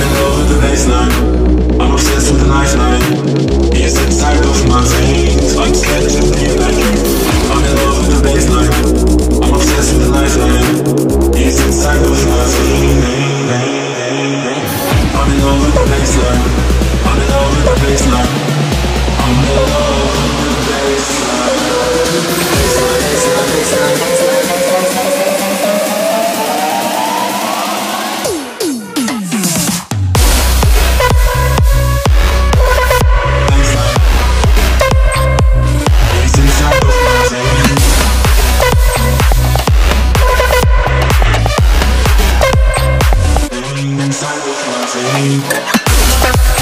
in love with the baseline. I'm obsessed with the lifeline. It's inside of my veins. I'm scared to be electric. I'm in love with the baseline. I'm obsessed with the lifeline. It's inside of my veins. I'm in love with the baseline. I'm in love with the baseline. I'm in love with the baseline. Baseline, baseline, baseline, baseline, baseline. Inside of my veins.